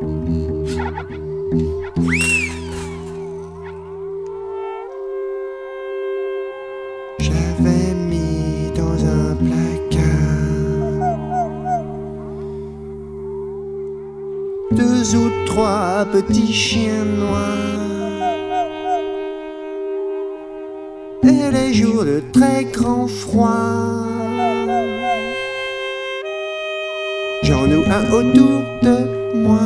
J'avais mis dans un placard 2 ou 3 petits chiens noirs. Et les jours de très grand froid, j'en noue un autour de moi.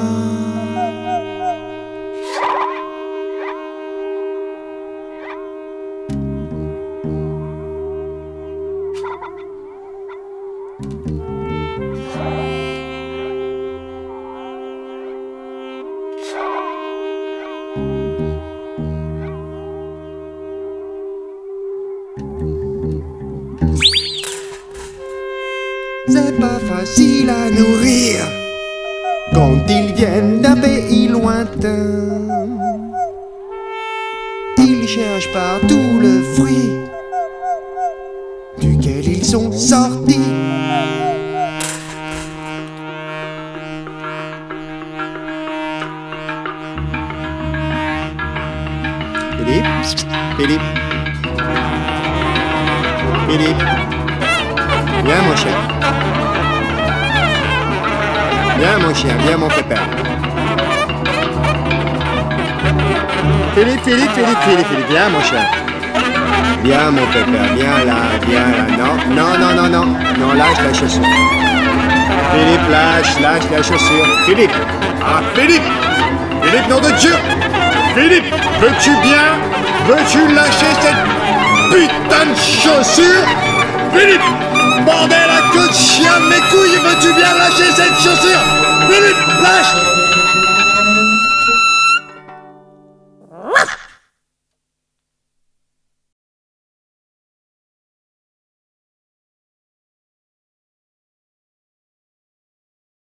C'est pas facile à nourrir quand ils viennent d'un pays lointain. Ils cherchent partout le fruit duquel ils sont sortis. Philippe, Philippe, Philippe, viens mon chien. Viens mon chien, viens mon pépère. Philippe, Philippe, Philippe, Philippe, Philippe, viens mon chien. Viens mon pépère, viens là, viens là. Non, non, non, non, non, non, lâche la chaussure. Philippe, lâche la chaussure. Philippe, ah Philippe, Philippe, nom de Dieu. Philippe, veux-tu lâcher cette putain de chaussure? Philippe, bordel à queue de chien, mes couilles, veux-tu bien lâcher cette chaussure? Philippe, lâche!